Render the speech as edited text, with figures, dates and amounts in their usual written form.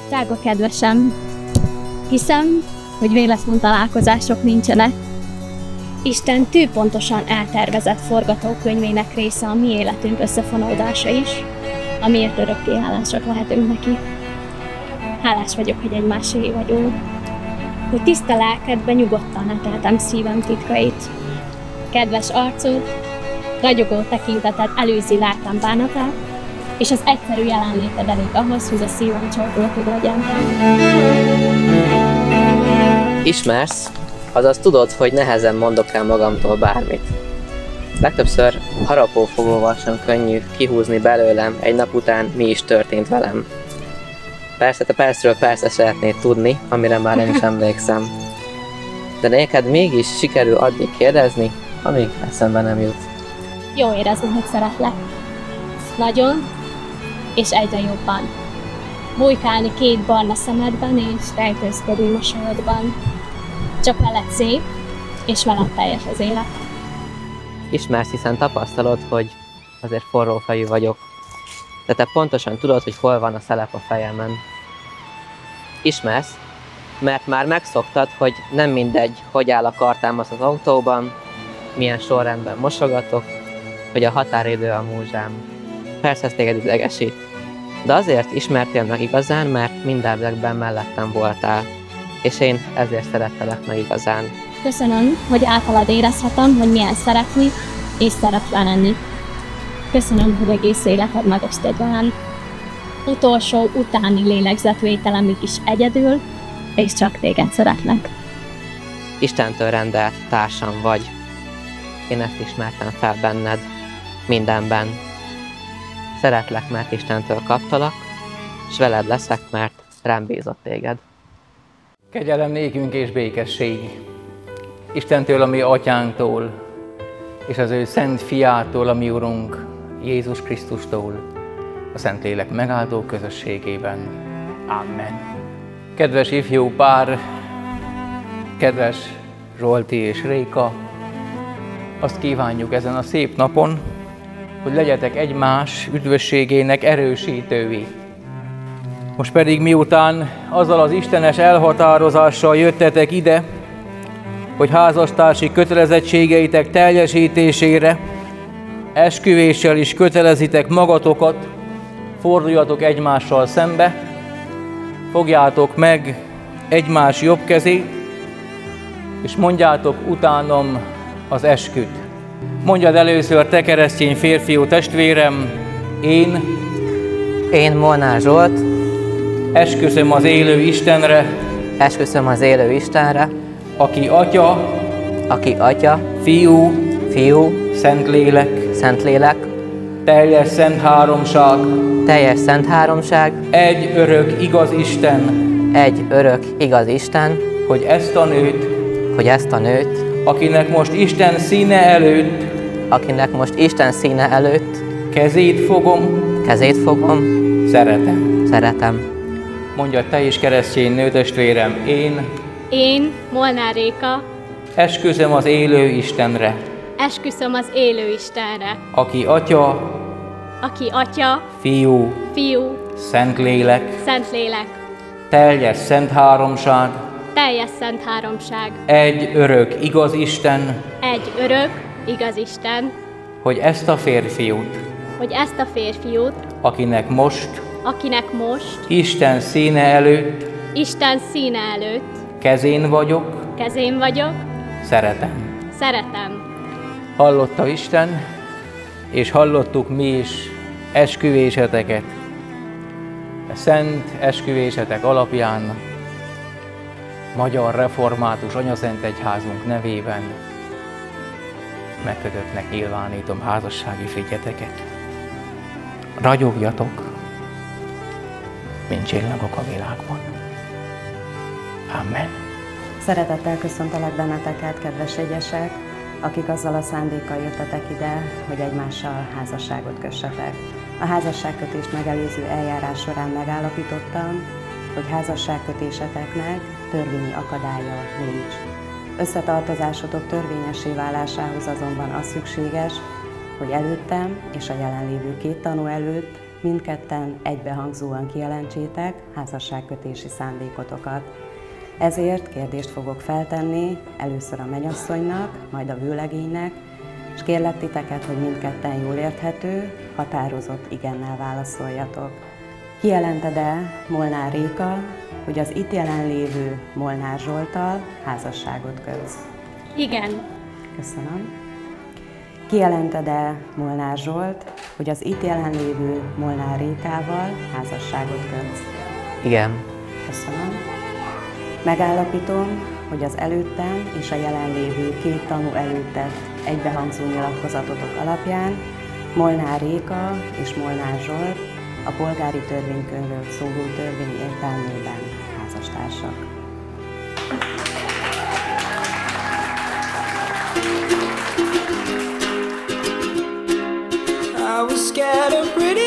Drága kedvesem, hiszem, hogy véletlen találkozások nincsenek. Isten tűpontosan eltervezett forgatókönyvének része a mi életünk összefonódása is, amiért örökké hálásak lehetünk neki. Hálás vagyok, hogy egymásé vagyunk, hogy tiszta lelkedben nyugodtan eteltem szívem titkait. Kedves arcod, ragyogó tekinteted előzi lelkem bánatát, és az egyszerű jelenléted elég ahhoz, hogy a szívem csordulatig legyen. Ismersz, azaz tudod, hogy nehezen mondok el magamtól bármit. Legtöbbször harapófogóval sem könnyű kihúzni belőlem egy nap után, mi is történt velem. Persze, te percről persze szeretnéd tudni, amire már én is emlékszem. De neked mégis sikerül addig kérdezni, amíg eszembe nem jut. Jó érezni, hogy szeretlek. Nagyon, és egyre jobban. Bujkálni két barna szemedben, és rejtőzködni mosolyodban. Csak veled szép, és veled teljes az élet. Ismersz, hiszen tapasztalod, hogy azért forrófejű vagyok. De te pontosan tudod, hogy hol van a szelep a fejemen. Ismersz, mert már megszoktad, hogy nem mindegy, hogy áll a kartámasz az autóban, milyen sorrendben mosogatok, hogy a határidő a múzsám. Persze ez téged idegesít. De azért ismertél meg igazán, mert mindenekben mellettem voltál. És én ezért szerettelek meg igazán. Köszönöm, hogy általad érezhetem, hogy milyen szeretni és szeretlen lenni. Köszönöm, hogy egész életed megosztod velem. Utolsó utáni lélegzetvételemig is egyedül, és csak téged szeretlek. Istentől rendelt társam vagy. Én ezt ismertem fel benned, mindenben. Szeretlek, mert Istentől kaptalak, s veled leszek, mert rám bízott téged. Kegyelem nékünk és békesség Istentől, a mi atyánktól, és az ő szent fiától, a mi Urunk, Jézus Krisztustól, a Szentlélek megáldó közösségében. Amen. Kedves ifjú pár, kedves Zsolti és Réka, azt kívánjuk ezen a szép napon, hogy legyetek egymás üdvösségének erősítői. Most pedig miután azzal az istenes elhatározással jöttetek ide, hogy házastársi kötelezettségeitek teljesítésére, esküvéssel is kötelezitek magatokat, forduljatok egymással szembe, fogjátok meg egymás jobb kezét, és mondjátok utánam az esküt. Mondjad először, te keresztény férfiú testvérem, Én Molnár Zsolt, esküszöm az élő Istenre, esküszöm az élő Istenre, aki Atya, Fiú, Szentlélek, Szentlélek, teljes szent háromság, teljes szent háromság, egy örök igaz Isten, egy örök igaz Isten, hogy ezt a nőt, akinek most Isten színe előtt, kezét fogom, szeretem. Mondja te is, keresztény nőtestvérem, Én, Molnár Réka, esküszöm az élő Istenre, esküszöm az élő Istenre, aki Atya, Fiú, Szentlélek, teljes szent háromság, egy örök igaz Isten, hogy ezt a férfiút, akinek most Isten színe előtt kezén vagyok, szeretem. Hallotta Isten, és hallottuk mi is esküvéseteket. A szent esküvésetek alapján Magyar Református Anyaszent Egyházunk nevében megkötöttnek nyilvánítom házassági frigyeteket. Ragyogjatok, mint csillagok a világban. Amen. Szeretettel köszöntelek benneteket, kedves egyesek, akik azzal a szándékkal jöttetek ide, hogy egymással házasságot kössetek. A házasságkötést megelőző eljárás során megállapítottam, hogy házasságkötéseteknek törvényi akadálya nincs. Összetartozásotok törvényessé válásához azonban az szükséges, hogy előttem és a jelenlévő két tanú előtt mindketten egybehangzóan kijelentsétek házasságkötési szándékotokat. Ezért kérdést fogok feltenni először a mennyasszonynak, majd a vőlegénynek, és kérlek titeket, hogy mindketten jól érthető, határozott igennel válaszoljatok. Kijelented-e, Molnár Réka, hogy az itt jelenlévő Molnár Zsolttal házasságot kötsz? Igen. Köszönöm. Kijelented-e, Molnár Zsolt, hogy az itt jelenlévő Molnár Rékával házasságot kötsz? Igen. Köszönöm. Megállapítom, hogy az előttem és a jelenlévő két tanú előtt tett egybehangzó nyilatkozatotok alapján Molnár Réka és Molnár Zsolt a polgári törvénykönyvről szóló törvény értelmében házastársak. I was scared of pretty